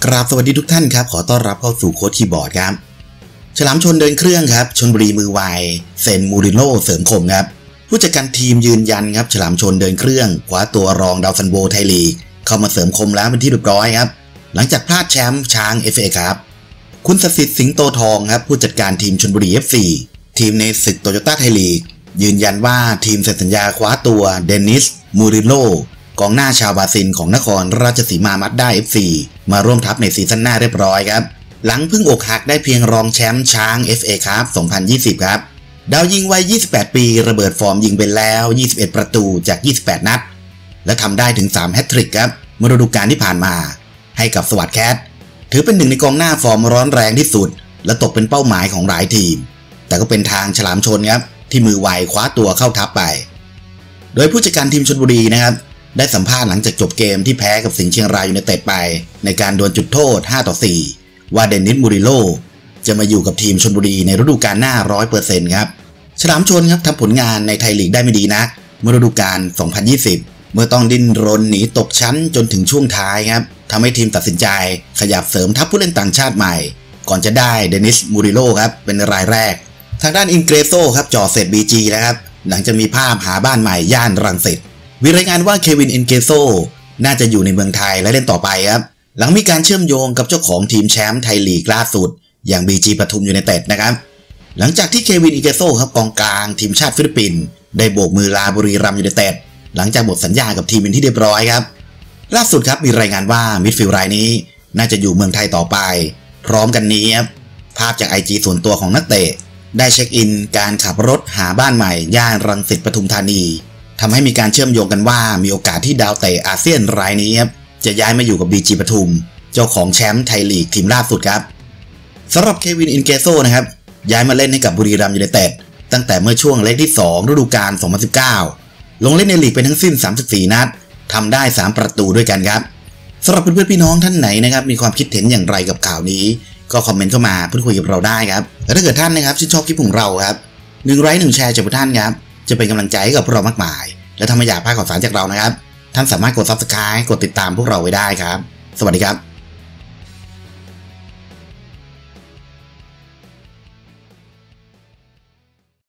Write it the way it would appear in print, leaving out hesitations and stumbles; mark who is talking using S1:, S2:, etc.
S1: ครับสวัสดีทุกท่านครับขอต้อนรับเข้าสู่โค้ชคีย์บอร์ดครับฉลามชนเดินเครื่องครับชลบุรีมือไวเซนมูริโน่เสริมคมครับผู้จัดการทีมยืนยันครับฉลามชนเดินเครื่องคว้าตัวรองดาวซันโบไทยลีกเข้ามาเสริมคมแล้วเป็นที่เรียบร้อยครับหลังจากพลาดแชมป์ช้าง FA ครับคุณศักดิ์สิทธิ์สิงโตทองครับผู้จัดการทีมชลบุรี FC ทีมในศึกโตโยต้าไทยลีกยืนยันว่าทีมเซ็นสัญญาคว้าตัวเดนิสมูริโน่กองหน้าชาวบราซิลของนครราชสีมามัดด้า FC มาร่วมทัพในซีซั่นหน้าเรียบร้อยครับหลังเพิ่งอกหักได้เพียงรองแชมป์ช้าง FA ครับ 2020 ครับดาวยิงวัย 28 ปีระเบิดฟอร์มยิงไปแล้ว 21 ประตูจาก 28 นัดและทำได้ถึง 3 แฮตทริกครับเมื่อฤดูกาลที่ผ่านมาให้กับสวัสดิ์แคทถือเป็นหนึ่งในกองหน้าฟอร์มร้อนแรงที่สุดและตกเป็นเป้าหมายของหลายทีมแต่ก็เป็นทางฉลามชนครับที่มือไวคว้าตัวเข้าทัพไปโดยผู้จัดการทีมชลบุรีนะครับได้สัมภาษณ์หลังจากจบเกมที่แพ้กับสิงห์เชียงรายยูไนเต็ดไปในการดวลจุดโทษ 5-4 ว่าเดนิสมูริโน่จะมาอยู่กับทีมชลบุรีในฤดูกาลหน้า 100% ครับฉลามชนครับทำผลงานในไทยลีกได้ไม่ดีนักเมื่อฤดูกาล 2020 เมื่อต้องดิ้นรนหนีตกชั้นจนถึงช่วงท้ายครับทำให้ทีมตัดสินใจขยับเสริมทัพผู้เล่นต่างชาติใหม่ก่อนจะได้เดนิสมูริโน่ครับเป็นรายแรกทางด้านอิงเกรโซครับจ่อเสร็จ BG แล้วครับหลังจากมีภาพหาบ้านใหม่ย่านรังสิตมีรายงานว่าเควินอินเกโซน่าจะอยู่ในเมืองไทยและเล่นต่อไปครับหลังมีการเชื่อมโยงกับเจ้าของทีมแชมป์ไทยลีกล่าสุดอย่าง BG ปทุมยูไนเต็ดนะครับหลังจากที่เควินอินเกโซครับกองกลางทีมชาติฟิลิปปินส์ได้โบกมือลาบุรีรัมย์ยูไนเต็ดหลังจากหมดสัญญากับทีมเป็นที่เรียบร้อยครับล่าสุดครับมีรายงานว่ามิดฟิลด์รายนี้น่าจะอยู่เมืองไทยต่อไปพร้อมกันนี้ครับภาพจาก IG ส่วนตัวของนักเตะได้เช็คอินการขับรถหาบ้านใหม่ย่านรังสิตปทุมธานีทำให้มีการเชื่อมโยงกันว่ามีโอกาสที่ดาวเตะอาเซียนรายนี้ครับจะย้ายมาอยู่กับ BG ปทุมเจ้าของแชมป์ไทยลีกทีมล่าสุดครับสำหรับเควินอินเกโซนะครับย้ายมาเล่นให้กับบุรีรัมย์ยูไนเต็ดตั้งแต่เมื่อช่วงเลกที่2ฤดูกาล 2019 ลงเล่นในลีกเป็นทั้งสิ้น 34 นัดทำได้ 3 ประตูด้วยกันครับสำหรับเพื่อนๆพี่น้องท่านไหนนะครับมีความคิดเห็นอย่างไรกับข่าวนี้ก็คอมเมนต์เข้ามาพูดคุยกับเราได้ครับและถ้าเกิดท่านนะครับชื่นชอบคลิปของเราครับ1 ไลค์ 1 แชร์จากท่านครับจะเป็นกำลังใจให้กับพวกเรามากมายและถ้าไม่อยากพลาดข่าวสารจากเรานะครับท่านสามารถกด Subscribe กดติดตามพวกเราไว้ได้ครับสวัสดีครับ